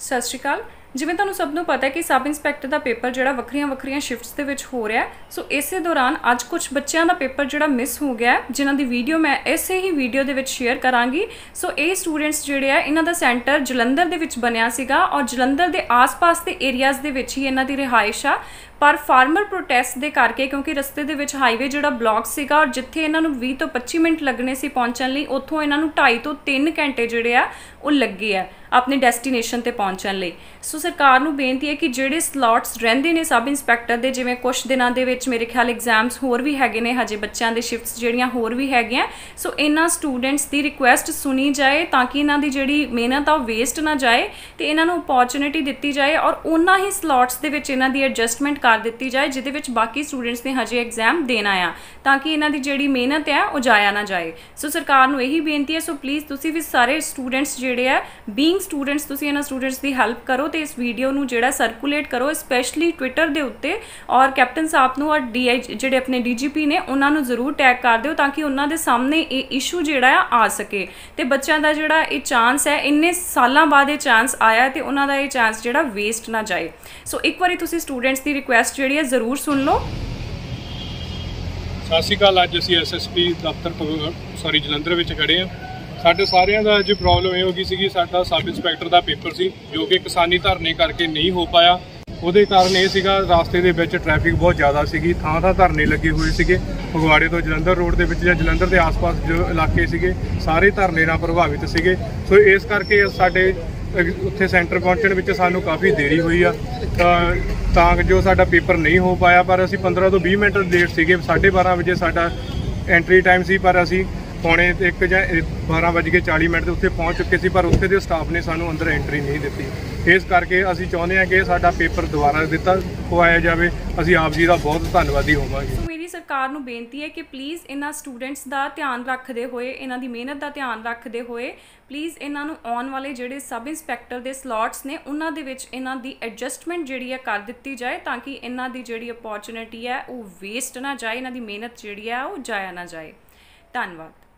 सत श्री अकाल। जिवें तुहानूं सब नूं पता है कि सब इंस्पैक्टर का पेपर जिहड़ा वक्रियां वक्रियां शिफ्ट्स दे विच हो रहा है। सो इस दौरान अज कुछ बच्चों का पेपर जिहड़ा मिस हो गया है, जिन्हां दी वीडियो मैं इसे ही वीडियो दे विच शेयर करांगी। सो ये स्टूडेंट्स जिहड़े है इन्हां दा सेंटर जलंधर दे विच बनिया सीगा और जलंधर दे आस पास के एरियाज़ दे विच ही इन्हां दी रिहाइश आ। पर फार्मर प्रोटेस्ट दे करके क्योंकि रस्ते दे विच हाईवे जिहड़ा ब्लॉक सीगा और जिथे इन्हां नूं 20 तो 25 मिनट लगने सी पहुंचण लई, उत्थों इन्हां नूं 2.5 तो 3 घंटे जिहड़े आ वो लगे आ अपने डेस्टिनेशन ते पहुंचण लई। सो सरकार नूं बेनती है कि जिहड़े स्लॉट्स रहिंदे ने सब इंस्पैक्टर दे, जिवें कुछ दिनां दे विच मेरे ख्याल एग्जाम्स होर भी हैगे ने, हजे बच्चों दे शिफ्ट्स जिहड़ियां होर भी हैगियां। सो इन्हां स्टूडेंट्स दी रिक्वेस्ट सुनी जाए ताकि इन्हां दी जिहड़ी मेहनत आ वेस्ट ना जाए ते इन्हां नूं अपॉर्चुनिटी दित्ती जाए और उन्हां ही स्लॉट्स दे विच इन्हां दी एडजस्टमेंट कर दित्ती जाए जिहदे विच बाकी स्टूडेंट्स ने हजे एग्जाम देना आ, ताकि इन्हां दी जिहड़ी मेहनत है वो जाया ना जाए। सो सरकार नूं यही बेनती है। सो प्लीज़ तुसीं भी सारे स्टूडेंट्स जिहड़े आ बीइंग स्टूडेंट्स तुसीं इन्हां स्टूडेंट्स की हेल्प करो तो इस वीडियो नूं जिहड़ा सर्कुलेट करो, स्पैशली ट्विटर दे उत्ते, और कैप्टन साहब नूं और DI जिहड़े अपने DGP ने उन्हां नूं जरूर टैग कर दिओ ताकि उन्हां दे सामने ये इशू जिहड़ा आ सके ते बच्चों का जिहड़ा ये चांस है इन्ने सालों बाद ये चांस आया तो उन्हां दा ये चांस जिहड़ा वेस्ट ना जाए। सो एक बारी तुसीं स्टूडेंट्स की रिक्वेस्ट जिहड़ी है जरूर सुन लो। सत श्री अकाल। अज असीं SSP दफ्तर जलंधर में खड़े हाँ। साडे सारिਆਂ ਦਾ ਅੱਜ प्रॉब्लम ये हो गई सी, साडा सब इंस्पैक्टर का पेपर सी जो कि किसानी धरने करके नहीं हो पाया। ਉਹਦੇ ਕਾਰਨ ਇਹ ਸੀਗਾ ਰਾਸਤੇ ਦੇ ਵਿੱਚ ਟ੍ਰੈਫਿਕ ਬਹੁਤ ਜ਼ਿਆਦਾ ਸੀਗੀ, ਥਾਂ ਧਰਨੇ ਲੱਗੇ ਹੋਏ ਸੀਗੇ। ਫਗਵਾੜੇ ਤੋਂ ਜਲੰਧਰ ਰੋਡ ਦੇ ਵਿੱਚ ਜਾਂ ਜਲੰਧਰ ਦੇ ਆਸ-ਪਾਸ ਜੋ ਇਲਾਕੇ ਸੀਗੇ ਸਾਰੇ ਧਰਨੇ ਨਾਲ ਪ੍ਰਭਾਵਿਤ ਸੀਗੇ। ਸੋ ਇਸ ਕਰਕੇ ਸਾਡੇ ਉੱਥੇ ਸੈਂਟਰ ਪਹੁੰਚਣ ਵਿੱਚ ਸਾਨੂੰ ਕਾਫੀ ਦੇਰੀ ਹੋਈ ਆ ਤਾਂ ਜੋ ਸਾਡਾ ਪੇਪਰ ਨਹੀਂ ਹੋ ਪਾਇਆ। ਪਰ ਅਸੀਂ 15 ਤੋਂ 20 ਮਿੰਟ ਲੇਟ ਸੀਗੇ। 12:30 ਵਜੇ ਸਾਡਾ ਐਂਟਰੀ ਟਾਈਮ ਸੀ ਪਰ ਅਸੀਂ पौने 1 ਜਾਂ 12:40 ਤੇ ਉੱਥੇ ਪਹੁੰਚ ਚੁੱਕੇ ਸੀ, ਪਰ ਉੱਥੇ ਦੇ ਸਟਾਫ ਨੇ ਸਾਨੂੰ ਅੰਦਰ ਐਂਟਰੀ ਨਹੀਂ ਦਿੱਤੀ। ਇਸ ਕਰਕੇ ਅਸੀਂ ਚਾਹੁੰਦੇ ਹਾਂ ਕਿ ਸਾਡਾ ਪੇਪਰ ਦੁਬਾਰਾ ਪਵਾਇਆ ਜਾਵੇ। ਅਸੀਂ ਆਪ ਜੀ ਦਾ ਬਹੁਤ ਧੰਨਵਾਦੀ ਹੋਵਾਂਗੇ। ਸੋ ਮੇਰੀ ਸਰਕਾਰ ਨੂੰ ਬੇਨਤੀ ਹੈ ਕਿ ਪਲੀਜ਼ ਇਹਨਾਂ ਸਟੂਡੈਂਟਸ ਦਾ ਧਿਆਨ ਰੱਖਦੇ ਹੋਏ, ਇਹਨਾਂ ਦੀ ਮਿਹਨਤ ਦਾ ਧਿਆਨ ਰੱਖਦੇ ਹੋਏ ਪਲੀਜ਼ ਇਹਨਾਂ ਨੂੰ ਆਉਣ ਵਾਲੇ ਜਿਹੜੇ ਸਬ ਇੰਸਪੈਕਟਰ ਦੇ ਸਲੋਟਸ ਨੇ ਉਹਨਾਂ ਦੇ ਵਿੱਚ ਇਹਨਾਂ ਦੀ ਐਡਜਸਟਮੈਂਟ ਜਿਹੜੀ ਹੈ ਕਰ ਦਿੱਤੀ ਜਾਏ ਤਾਂ ਕਿ ਇਹਨਾਂ ਦੀ ਜਿਹੜੀ ਅਪੋਰਚੁਨਿਟੀ ਹੈ ਉਹ ਵੇਸਟ ਨਾ ਜਾਏ, ਇਹਨਾਂ ਦੀ ਮਿਹਨਤ ਜਿਹੜੀ ਹੈ ਉਹ ਜਾਇਆ ਨਾ ਜਾਏ। ਧੰਨਵਾਦ।